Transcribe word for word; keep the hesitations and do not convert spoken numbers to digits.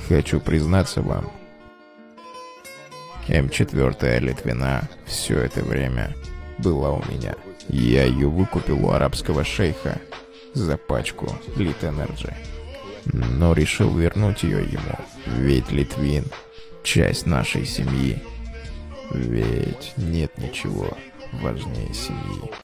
Хочу признаться вам, эм четыре Литвина все это время была у меня. Я ее выкупил у арабского шейха за пачку Lit Energy, но решил вернуть ее ему, ведь Литвин — часть нашей семьи. Ведь нет ничего важнее семьи.